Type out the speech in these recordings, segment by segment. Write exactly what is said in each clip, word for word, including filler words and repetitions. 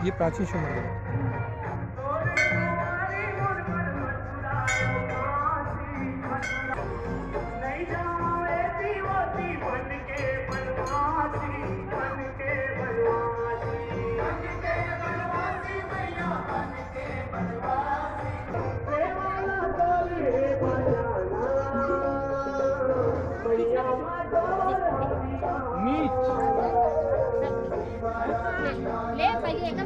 ये प्राचीन शिव मंदिर है। ले पहले एक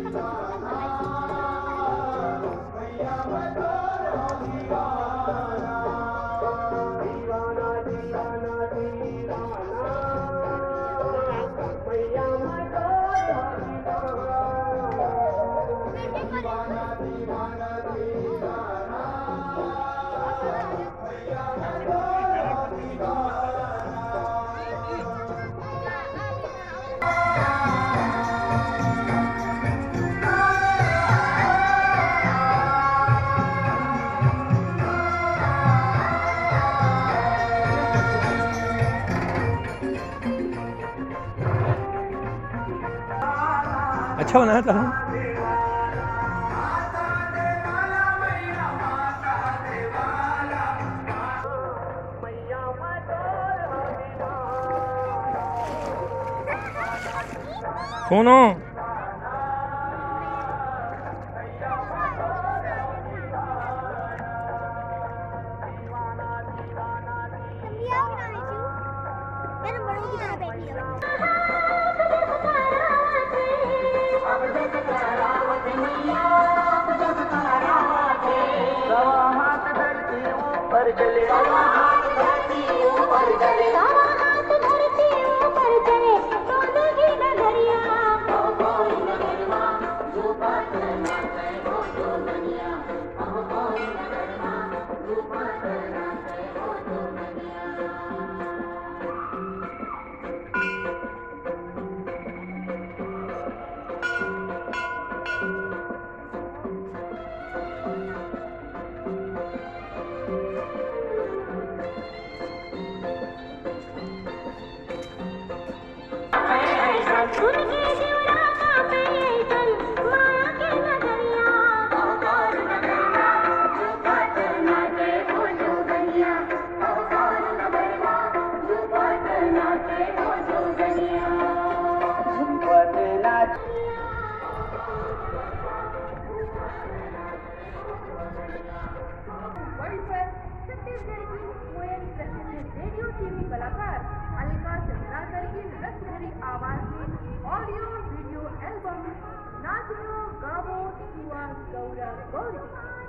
अच्छा बनाया था। सुनो पर चले हाथ धरती ऊपर चले हाथ धरती ऊपर चले तो लगी नगरिया ओ कोई नगरमा झूपत नाचे हो तो दुनिया ओ कोई नगरमा झूपत नाचे हो तो दुनिया। छत्तीसगढ़ की कोयल प्रतिष्ठित रेडियो टीवी कलाकार अलका चंद्राकर की रक्त भरी आवाज में ऑडियो वीडियो एल्बम नाचो गावो सुआ गौरा गौरी।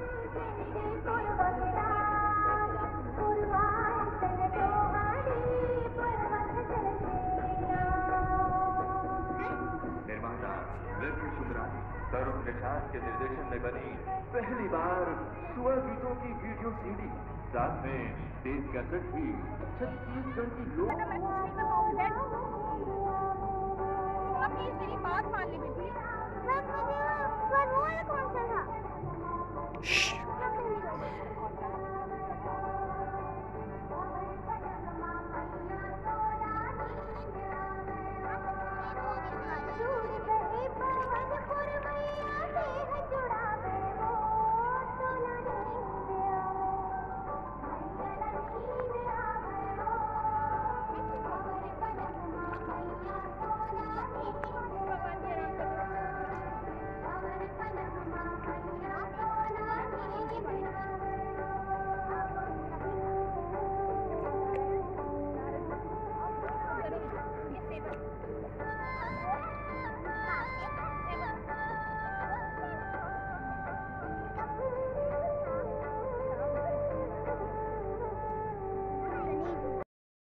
निर्माता नृत्य सुंदरानी तरुण निषाद के निर्देशन में बनी पहली बार सुआ गीतों की वीडियो सीडी, साथ में तेज कसरत भी छत्तीसगढ़ की लोग। प्लीज मेरी बात मान ले बेटी। पर वो कौन सा था?